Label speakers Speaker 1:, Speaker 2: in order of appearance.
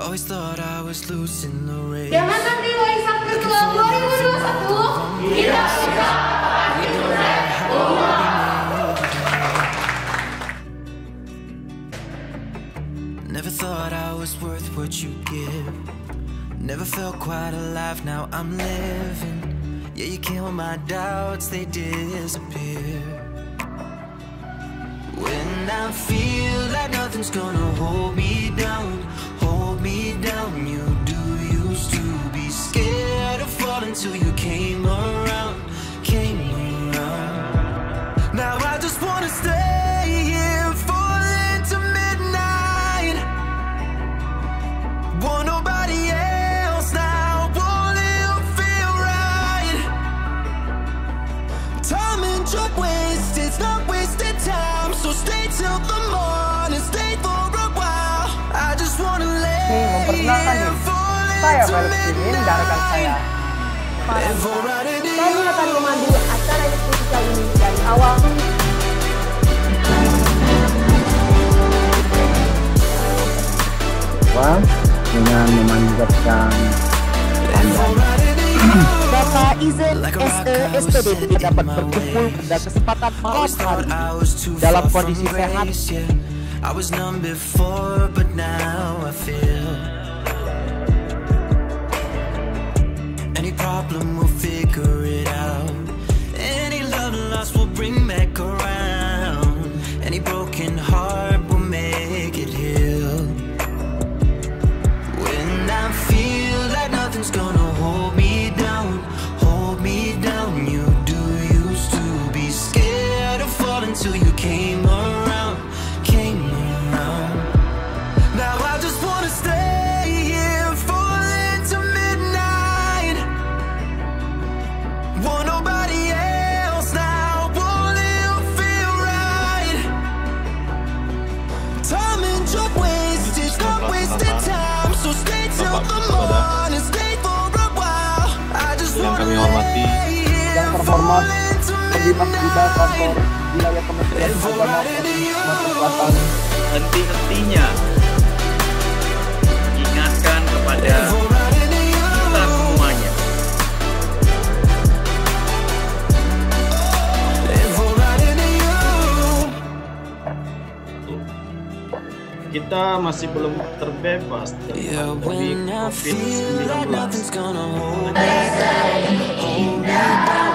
Speaker 1: Always thought I was losing the race.
Speaker 2: Jangan nanti Waisak Virtual 2021 kita bisa
Speaker 1: Never thought I was worth what you give. Never felt quite alive, now I'm living. Yeah, you kill my doubts, they disappear. When I feel like nothing's gonna hold me down, you do used to be scared of falling till you came around. Now I just wanna stay here, falling to midnight. Want nobody else now, won't it feel right? Time and drug waste, it's not wasted time. So stay till the morning, stay for a while. I just wanna lay here,
Speaker 3: Saya Felix Kirin dan rekan saya
Speaker 2: Kami akan memandu acara diskusi kali ini dari awal.
Speaker 3: dengan memanjatkan
Speaker 2: Bapak Izen SE SPDP dapat berkumpul pada kesempatan malam hari ini dalam kondisi sehat.
Speaker 1: I was numb before, but now I feel any problem we'll figure it out. Any love lost we'll bring back around. Any broken heart we'll make it heal. When I feel like nothing's gonna hold me down, you do used to be scared of falling till you came around. Now I just wanna stay here, falling to midnight. Want nobody else now, won't it feel right? Time and drug waste, it's not wasted time. So stay till the morning, stay for a while. I just wanna lay here, falling to midnight.
Speaker 3: wilayah Kementerian Agama Sumatera Selatan.
Speaker 4: Henti-hentinya ingatkan kepada kita semuanya. Kita masih belum terbebas dari COVID-19.